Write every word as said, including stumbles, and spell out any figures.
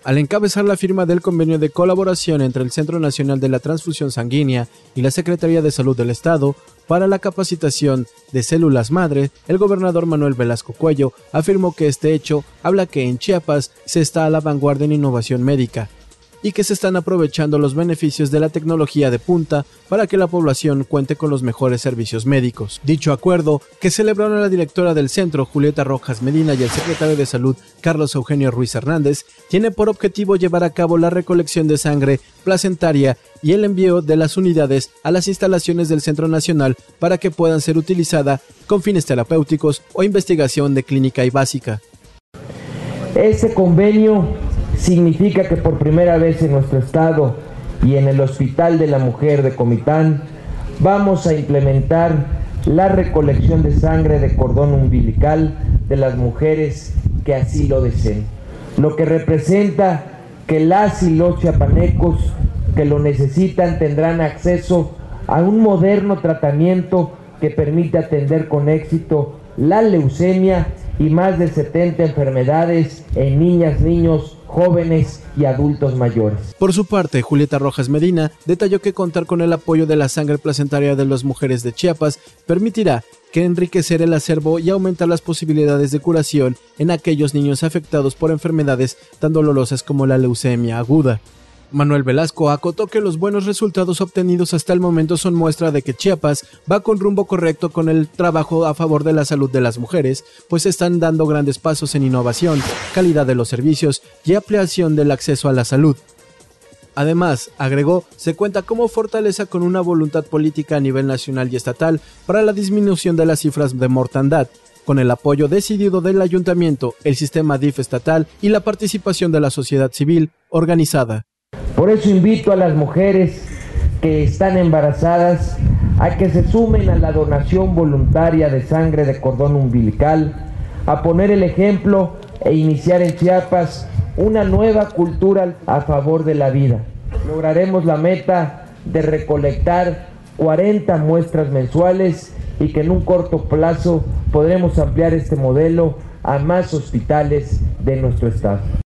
Al encabezar la firma del convenio de colaboración entre el Centro Nacional de la Transfusión Sanguínea y la Secretaría de Salud del Estado para la capacitación de células madre, el gobernador Manuel Velasco Cuello afirmó que este hecho habla que en Chiapas se está a la vanguardia en innovación médica y que se están aprovechando los beneficios de la tecnología de punta para que la población cuente con los mejores servicios médicos. Dicho acuerdo, que celebraron la directora del centro, Julieta Rojas Medina, y el secretario de Salud, Carlos Eugenio Ruiz Hernández, tiene por objetivo llevar a cabo la recolección de sangre placentaria y el envío de las unidades a las instalaciones del Centro Nacional para que puedan ser utilizadas con fines terapéuticos o investigación de clínica y básica. Este convenio significa que por primera vez en nuestro estado y en el Hospital de la Mujer de Comitán vamos a implementar la recolección de sangre de cordón umbilical de las mujeres que así lo deseen, lo que representa que las y los chiapanecos que lo necesitan tendrán acceso a un moderno tratamiento que permite atender con éxito la leucemia y más de setenta enfermedades en niñas, niños, jóvenes y adultos mayores. Por su parte, Julieta Rojas Medina detalló que contar con el apoyo de la sangre placentaria de las mujeres de Chiapas permitirá que enriquecer el acervo y aumentar las posibilidades de curación en aquellos niños afectados por enfermedades tan dolorosas como la leucemia aguda. Manuel Velasco acotó que los buenos resultados obtenidos hasta el momento son muestra de que Chiapas va con rumbo correcto con el trabajo a favor de la salud de las mujeres, pues están dando grandes pasos en innovación, calidad de los servicios y ampliación del acceso a la salud. Además, agregó, se cuenta como fortaleza con una voluntad política a nivel nacional y estatal para la disminución de las cifras de mortandad, con el apoyo decidido del ayuntamiento, el sistema D I F estatal y la participación de la sociedad civil organizada. Por eso invito a las mujeres que están embarazadas a que se sumen a la donación voluntaria de sangre de cordón umbilical, a poner el ejemplo e iniciar en Chiapas una nueva cultura a favor de la vida. Lograremos la meta de recolectar cuarenta muestras mensuales y que en un corto plazo podremos ampliar este modelo a más hospitales de nuestro estado.